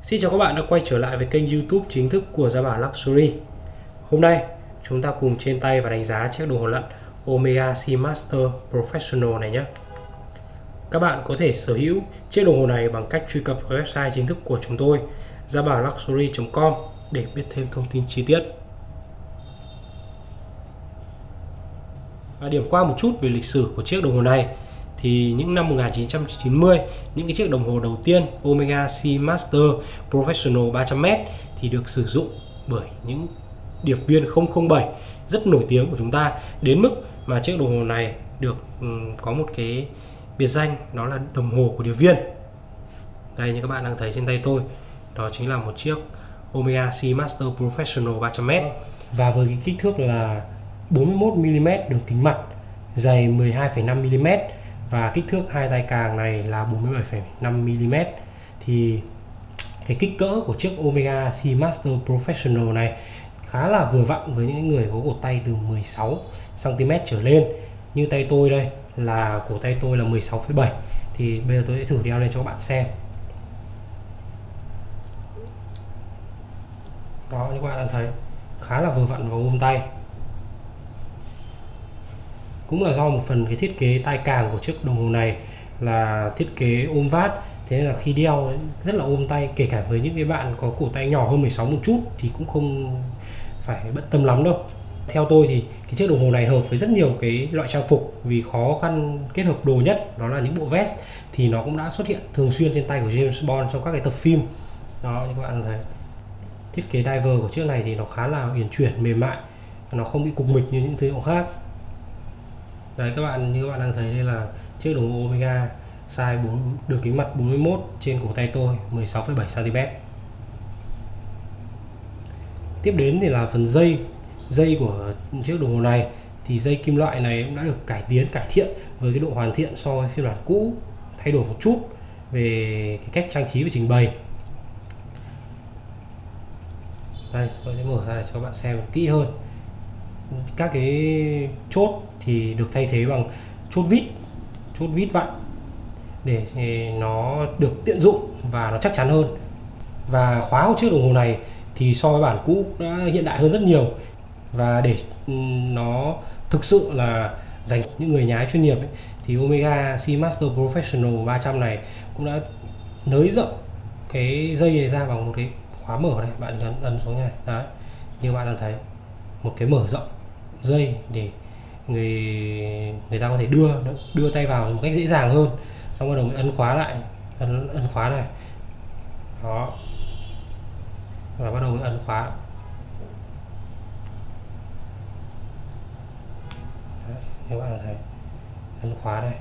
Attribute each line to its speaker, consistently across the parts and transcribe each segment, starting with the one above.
Speaker 1: Xin chào các bạn đã quay trở lại với kênh YouTube chính thức của Gia Bảo Luxury. Hôm nay chúng ta cùng trên tay và đánh giá chiếc đồng hồ lặn Omega Seamaster Professional này nhé. Các bạn có thể sở hữu chiếc đồng hồ này bằng cách truy cập vào website chính thức của chúng tôi jabarluxury.com để biết thêm thông tin chi tiết. Điểm qua một chút về lịch sử của chiếc đồng hồ này thì những năm 1990, những cái chiếc đồng hồ đầu tiên Omega Seamaster Professional 300m thì được sử dụng bởi những điệp viên 007 rất nổi tiếng của chúng ta, đến mức mà chiếc đồng hồ này được có một cái biệt danh đó là đồng hồ của điệp viên. Đây như các bạn đang thấy trên tay tôi, đó chính là một chiếc Omega Seamaster Professional 300m và với cái kích thước là 41mm đường kính mặt, dày 12,5mm và kích thước hai tay càng này là 47,5mm. Thì cái kích cỡ của chiếc Omega Seamaster Professional này khá là vừa vặn với những người có cổ tay từ 16cm trở lên. Như tay tôi đây là cổ tay tôi là 16,7. Thì bây giờ tôi sẽ thử đeo lên cho các bạn xem. Đó, như các bạn đang thấy khá là vừa vặn vào ôm tay. Cũng là do một phần cái thiết kế tay càng của chiếc đồng hồ này là thiết kế ôm vát, thế nên là khi đeo rất là ôm tay, kể cả với những cái bạn có cổ tay nhỏ hơn 16 một chút thì cũng không phải bận tâm lắm đâu. Theo tôi thì cái chiếc đồng hồ này hợp với rất nhiều cái loại trang phục, vì khó khăn kết hợp đồ nhất đó là những bộ vest, thì nó cũng đã xuất hiện thường xuyên trên tay của James Bond trong các cái tập phim. Đó, như các bạn thấy thiết kế diver của chiếc này thì nó khá là uyển chuyển, mềm mại, nó không bị cục mịch như những thứ khác. Đấy, các bạn như các bạn đang thấy đây là chiếc đồng hồ Omega size 4, đường kính mặt 41, trên cổ tay tôi 16,7cm. Tiếp đến thì là phần dây của chiếc đồng hồ này. Thì dây kim loại này cũng đã được cải thiện với cái độ hoàn thiện so với phiên bản cũ, thay đổi một chút về cái cách trang trí và trình bày. Đây, tôi sẽ mở ra để cho các bạn xem kỹ hơn. Các cái chốt thì được thay thế bằng chốt vít vặn để nó được tiện dụng và nó chắc chắn hơn. Và khóa của chiếc đồng hồ này thì so với bản cũ đã hiện đại hơn rất nhiều, và để nó thực sự là dành những người nhái chuyên nghiệp ấy, thì Omega Seamaster Professional 300 này cũng đã nới rộng cái dây này ra bằng một cái khóa mở này. Bạn ấn xuống này, đấy, như bạn đang thấy một cái mở rộng dây để người ta có thể đưa tay vào một cách dễ dàng hơn. Xong bắt đầu mới ấn khóa lại, ấn khóa này, đó, và bắt đầu mới ấn khóa. Đấy, các bạn thấy ấn khóa đây.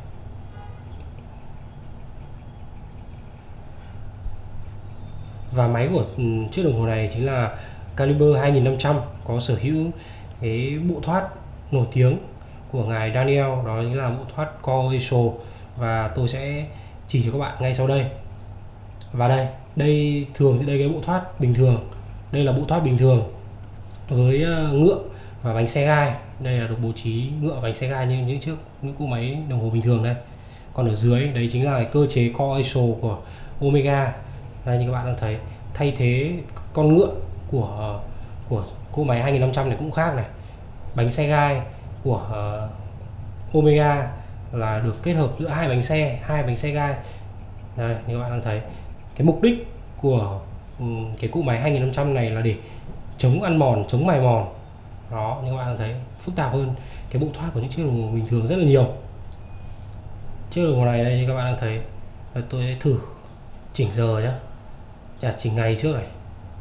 Speaker 1: Và máy của chiếc đồng hồ này chính là Caliber 2500, có sở hữu cái bộ thoát nổi tiếng của ngài Daniel, đó chính là bộ thoát Core ISO, và tôi sẽ chỉ cho các bạn ngay sau đây. Và đây thường thì đây cái bộ thoát bình thường, đây là bộ thoát bình thường với ngựa và bánh xe gai. Đây là được bố trí ngựa và bánh xe gai như những cỗ máy đồng hồ bình thường đây. Còn ở dưới đấy chính là cơ chế Core ISO của Omega. Đây, như các bạn đang thấy, thay thế con ngựa của cỗ máy 2500 này cũng khác này. Bánh xe gai của Omega là được kết hợp giữa hai bánh xe gai. Đây, như các bạn đang thấy, cái mục đích của cái cỗ máy 2500 này là để chống ăn mòn, chống mài mòn. Đó, như các bạn đang thấy, phức tạp hơn cái bộ thoát của những chiếc đồng hồ bình thường rất là nhiều. Chiếc đồng hồ này đây, như các bạn đang thấy, tôi sẽ thử chỉnh giờ nhé, chỉnh ngày trước này.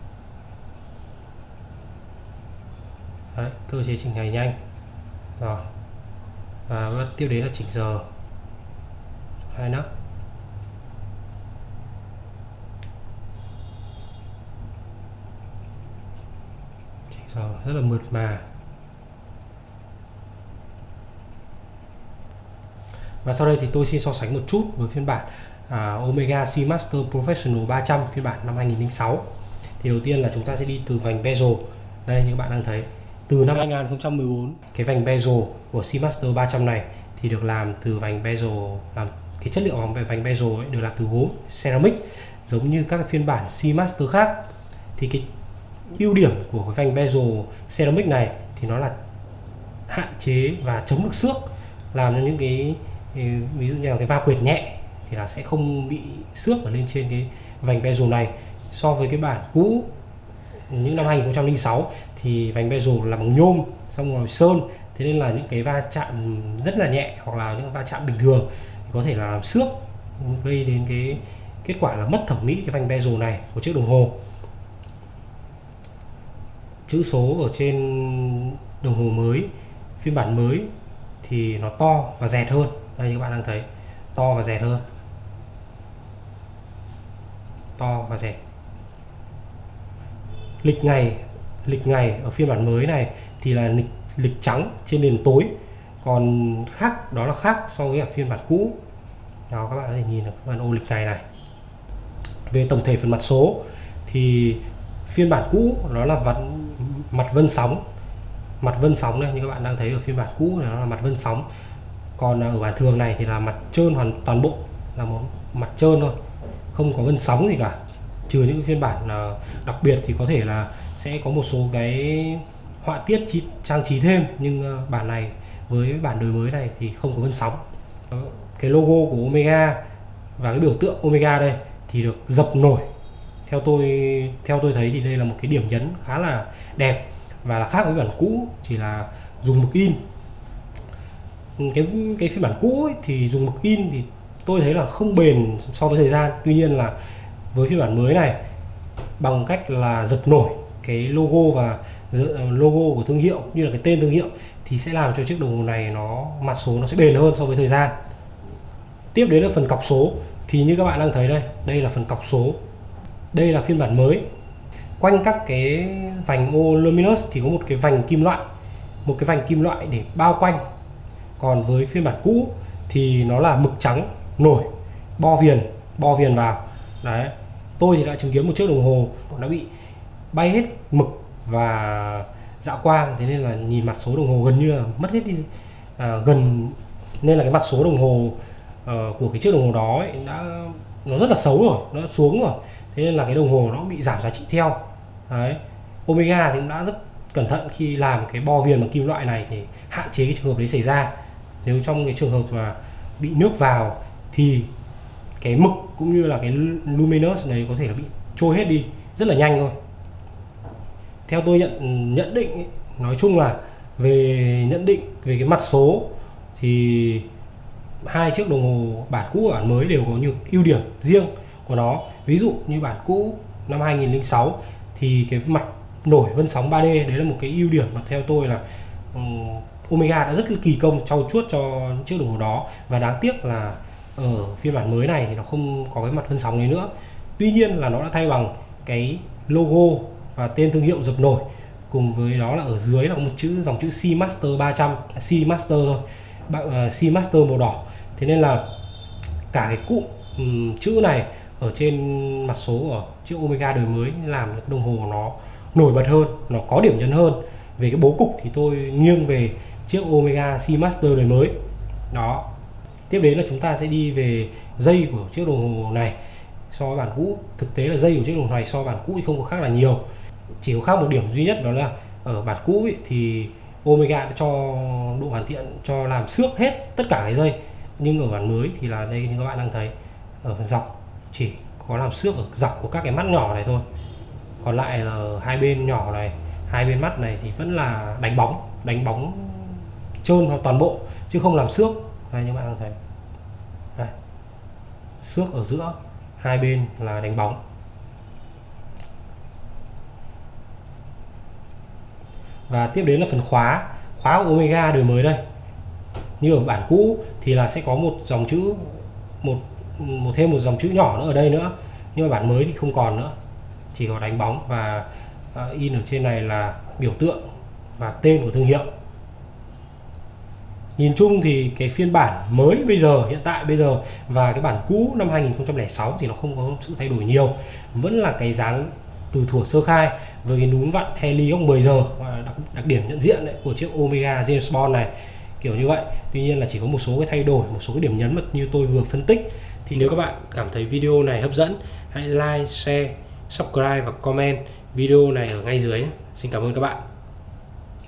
Speaker 1: Đấy, cơ chế chỉnh ngày nhanh rồi, và tiếp đến là chỉnh giờ, hai nấc. Chỉnh giờ rất là mượt mà. Và sau đây thì tôi xin so sánh một chút với phiên bản Omega Seamaster Professional 300 phiên bản năm 2006. Thì đầu tiên là chúng ta sẽ đi từ vành bezel. Đây, như các bạn đang thấy, từ năm 2014 cái vành bezel của Seamaster 300 này thì được làm từ vành bezel, làm cái chất liệu vành bezel ấy được làm từ gốm ceramic, giống như các cái phiên bản Seamaster khác. Thì cái ưu điểm của cái vành bezel ceramic này thì nó là hạn chế và chống được xước, làm cho những cái ví dụ như là cái va quệt nhẹ thì là sẽ không bị xước ở lên trên cái vành bezel này. So với cái bản cũ những năm 2006 thì vành bezel là bằng nhôm xong rồi sơn, thế nên là những cái va chạm rất là nhẹ hoặc là những va chạm bình thường thì có thể là làm xước, gây đến cái kết quả là mất thẩm mỹ cái vành bezel này của chiếc đồng hồ. Chữ số ở trên đồng hồ mới, phiên bản mới thì nó to và dẹt hơn. Đây như các bạn đang thấy, to và dẹt hơn, to và dẹt. Lịch ngày ở phiên bản mới này thì là lịch trắng trên nền tối, còn khác đó là khác so với phiên bản cũ. Đó, các bạn có thể nhìn được phần ô lịch ngày này. Về tổng thể phần mặt số thì phiên bản cũ nó là mặt vân sóng đây, như các bạn đang thấy ở phiên bản cũ này nó là mặt vân sóng, còn ở bản thường này thì là mặt trơn toàn bộ, là một mặt trơn thôi, không có vân sóng gì cả, trừ những phiên bản đặc biệt thì có thể là sẽ có một số cái họa tiết trang trí thêm, nhưng bản này với bản đời mới này thì không có vân sóng. Cái logo của Omega và cái biểu tượng Omega đây thì được dập nổi. Theo tôi thấy thì đây là một cái điểm nhấn khá là đẹp và là khác với bản cũ chỉ là dùng mực in. Cái phiên bản cũ ấy, thì dùng mực in thì tôi thấy là không bền so với thời gian. Tuy nhiên là với phiên bản mới này, bằng cách là dập nổi cái logo và logo của thương hiệu như là cái tên thương hiệu thì sẽ làm cho chiếc đồng hồ này mặt số nó sẽ bền hơn so với thời gian. Tiếp đến là phần cọc số, thì như các bạn đang thấy đây là phần cọc số. Đây là phiên bản mới. Quanh các cái vành ô luminous thì có một cái vành kim loại để bao quanh. Còn với phiên bản cũ thì nó là mực trắng nổi, bo viền vào. Đấy. Tôi thì đã chứng kiến một chiếc đồng hồ nó bị bay hết mực và dạ quang, thế nên là nhìn mặt số đồng hồ gần như là mất hết đi, nên là cái mặt số đồng hồ của cái chiếc đồng hồ đó ấy, nó rất là xấu rồi, nó xuống rồi, thế nên là cái đồng hồ nó bị giảm giá trị theo. Đấy. Omega thì cũng đã rất cẩn thận khi làm cái bo viền bằng kim loại này thì hạn chế cái trường hợp đấy xảy ra. Nếu trong cái trường hợp mà bị nước vào thì cái mực cũng như là cái luminous này có thể là bị trôi hết đi rất là nhanh thôi. Theo tôi nhận định ấy, nói chung là nhận định về cái mặt số thì hai chiếc đồng hồ bản cũ và bản mới đều có nhiều ưu điểm riêng của nó. Ví dụ như bản cũ năm 2006 thì cái mặt nổi vân sóng 3D đấy là một cái ưu điểm mà theo tôi là Omega đã rất kỳ công trau chuốt cho chiếc đồng hồ đó, và đáng tiếc là ở phiên bản mới này thì nó không có cái mặt vân sóng đấy nữa. Tuy nhiên là nó đã thay bằng cái logo và tên thương hiệu dập nổi, cùng với đó là ở dưới là một dòng chữ Seamaster 300, Seamaster thôi, Seamaster màu đỏ. Thế nên là cả cái cụm chữ này ở trên mặt số của chiếc Omega đời mới làm cái đồng hồ nó nổi bật hơn, nó có điểm nhấn hơn. Về cái bố cục thì tôi nghiêng về chiếc Omega Seamaster đời mới. Đó. Tiếp đến là chúng ta sẽ đi về dây của chiếc đồng hồ này so với bản cũ. Thực tế là dây của chiếc đồng hồ này so với bản cũ thì không có khác là nhiều. Chỉ có khác một điểm duy nhất, đó là ở bản cũ thì Omega đã cho độ hoàn thiện cho làm xước hết tất cả cái dây, nhưng ở bản mới thì là đây như các bạn đang thấy, ở dọc chỉ có làm xước ở dọc của các cái mắt nhỏ này thôi, còn lại là hai bên nhỏ này, hai bên mắt này thì vẫn là đánh bóng trơn toàn bộ chứ không làm xước. Đây như các bạn đang thấy, đây, xước ở giữa hai bên là đánh bóng. Và tiếp đến là phần khóa của Omega đời mới đây. Như ở bản cũ thì là sẽ có một dòng chữ thêm một dòng chữ nhỏ nữa ở đây nữa, nhưng mà bản mới thì không còn nữa, chỉ có đánh bóng và in ở trên này là biểu tượng và tên của thương hiệu. Nhìn chung thì cái phiên bản mới hiện tại bây giờ và cái bản cũ năm 2006 thì nó không có sự thay đổi nhiều, vẫn là cái dáng từ thuở sơ khai với cái núm vặn heli góc 10 giờ, đặc điểm nhận diện đấy của chiếc Omega James Bond này kiểu như vậy. Tuy nhiên là chỉ có một số cái thay đổi, một số cái điểm nhấn mà như tôi vừa phân tích Thì nếu các bạn cảm thấy video này hấp dẫn, hãy like, share, subscribe và comment video này ở ngay dưới. Xin cảm ơn các bạn.